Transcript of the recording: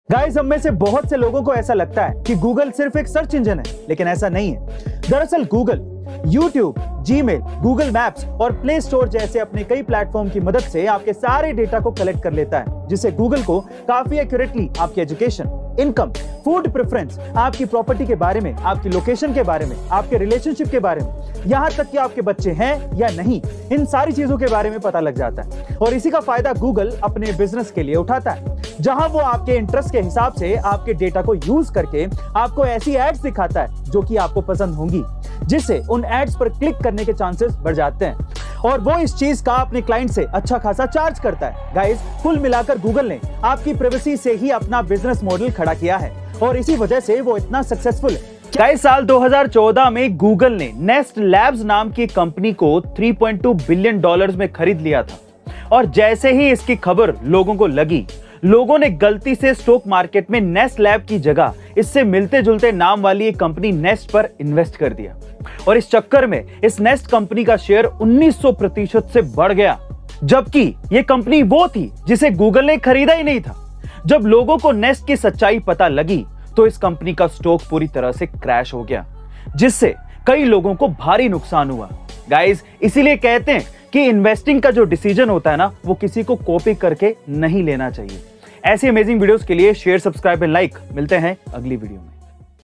Guys, हम में से बहुत से लोगों को ऐसा लगता है कि गूगल सिर्फ एक सर्च इंजन है, लेकिन ऐसा नहीं है। दरअसल Google YouTube, Gmail, Google Maps और प्ले स्टोर जैसे अपने कई प्लेटफॉर्म की मदद से आपके सारे डेटा को कलेक्ट कर लेता है, जिससे गूगल को काफी एक्यूरेटली आपकी एजुकेशन, इनकम, फूड प्रेफरेंस, आपकी प्रॉपर्टी के बारे में, आपकी लोकेशन के बारे में, आपके रिलेशनशिप के बारे में, यहाँ तक कि आपके बच्चे हैं या नहीं, इन सारी चीजों के बारे में पता लग जाता है। और इसी का फायदा गूगल अपने बिजनेस के लिए उठाता है, जहां वो आपके इंटरेस्ट के हिसाब से आपके डेटा को यूज करके आपको ऐसी एड्स दिखाता है जो कि आपको पसंद होंगी, जिससे उन एड्स पर क्लिक करने के चांसेस बढ़ जाते हैं और वो इस चीज का अपने क्लाइंट से अच्छा खासा चार्ज करता है। गाइस, कुल मिलाकर गूगल ने आपकी प्राइवेसी से ही अपना बिजनेस मॉडल खड़ा किया है और इसी वजह से वो इतना सक्सेसफुल है। गाइस, साल 2014 में गूगल ने नेस्ट लैब्स नाम की कंपनी को $3.2 बिलियन में खरीद लिया था और जैसे ही इसकी खबर लोगों को लगी, लोगों ने गलती से स्टॉक मार्केट में नेस्ट लैब की जगह इससे मिलते जुलते नाम वाली एक कंपनी नेस्ट पर इन्वेस्ट कर दिया और इस चक्कर में इस नेस्ट कंपनी का शेयर 1900% से बढ़ गया, जबकि यह कंपनी वो थी जिसे गूगल ने खरीदा ही नहीं था। जब लोगों को नेस्ट की सच्चाई पता लगी तो इस कंपनी का स्टॉक पूरी तरह से क्रैश हो गया, जिससे कई लोगों को भारी नुकसान हुआ। गाइस, इसीलिए कहते हैं कि इन्वेस्टिंग का जो डिसीजन होता है ना, वो किसी को कॉपी करके नहीं लेना चाहिए। ऐसी अमेजिंग वीडियोस के लिए शेयर, सब्सक्राइब एंड लाइक। मिलते हैं अगली वीडियो में।